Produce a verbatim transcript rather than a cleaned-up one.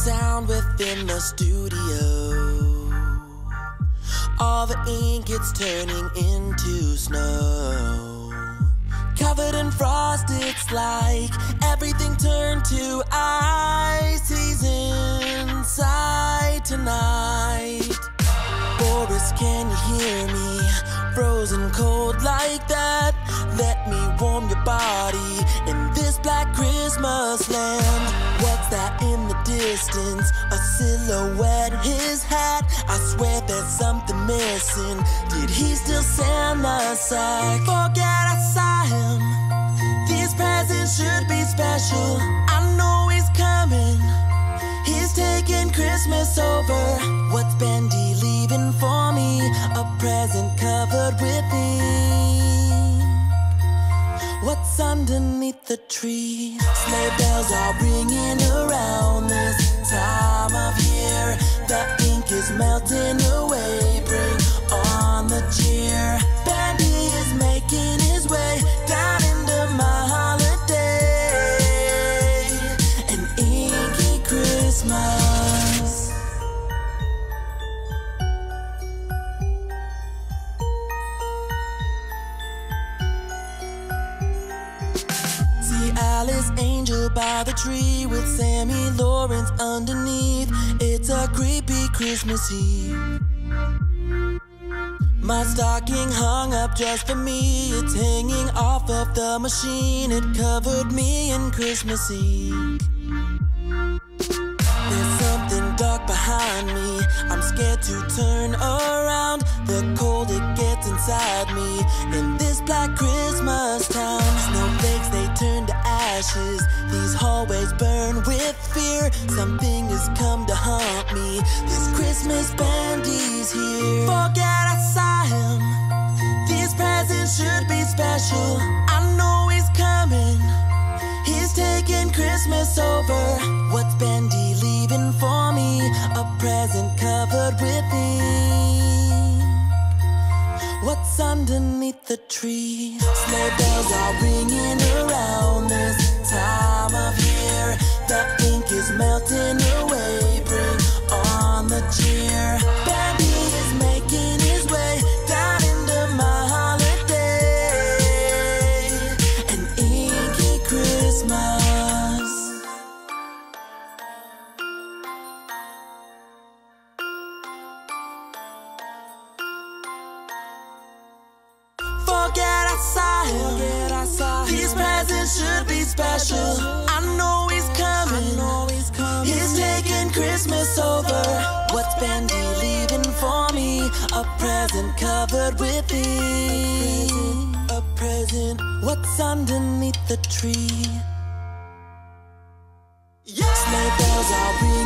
sound within the studio. All the ink, it's turning into snow. Covered in frost, it's like everything turned to ice. He's inside tonight. Boris, can you hear me? Frozen cold like that. Let me warm your body in this black Christmas land. What's that in the distance? A silhouette, his hat. I swear there's something missing. Did he still send a sack? Forget I saw him. These presents should be special. I know he's coming. He's taking Christmas over. What's Bendy leaving for me? A present covered with ink. What's underneath the tree? Sleigh bells are ringing around this time of year. The ink is melting away. Bring on the cheer. Bendy is making his way down into my holiday. An inky Christmas. See Alice Angel by the tree with Sammy Lawrence underneath. It's a creepy Christmas Eve. My stocking hung up just for me. It's hanging off of the machine. It covered me in Christmas ink. There's something dark behind me. I'm scared to turn around. The cold, it gets inside me. In this black Christmas town, snowflakes, they turn to ashes. These hallways burn with fear. Something has come to haunt me. This Christmas Bendy's here. Forget I saw him. These presents should be special. I know he's coming. He's taking Christmas over. What's Bendy leaving for me? A present covered with ink. What's underneath the tree? Sleigh bells are ringing around this time of year. The ink is melting away. Bring on the cheer. Bendy is making his way down into my holiday. An inky Christmas. Forget I saw him. Forget I saw him. These presents should be special. I know he's coming. I know he's coming. He's taking Christmas over. What's Bendy leaving for me? A present covered with ink. A present. What's underneath the tree? Yeah. Sleigh bells are ringing.